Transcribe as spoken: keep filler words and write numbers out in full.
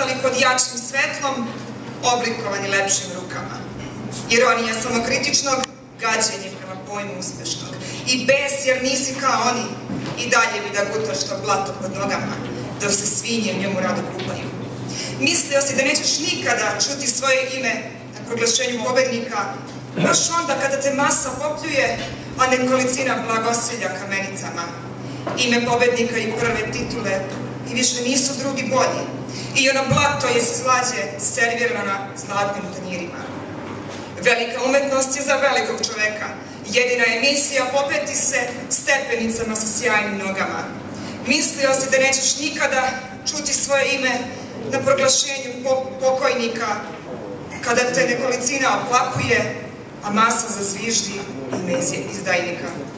ostali pod jačim svetlom, oblikovani lepšim rukama. Ironija samokritičnog, gađenje prema pojmu uspešnog. I bes jer nisi kao oni, i dalje bi da gutaš to blato pod nogama, dok se svinje u njemu rado kupaju. Mislio si da nećeš nikada čuti svoje ime na proglašenju pobednika, baš onda kada te masa popljuje, a nekolicina blagosilja kamenicama. Ime pobednika i prve titule i više nisu drugi bolji. I ono blato je slađe servirano na zlatnim tanjirima. Velika umetnost je za velikog čoveka. Jedina emisija popeti se stepenicama sa sjajnim nogama. Mislio si da nećeš nikada čuti svoje ime na proglašenju pokojnika, kada te nekolicina oplakuje, a masa zazviždi ime izdajnika.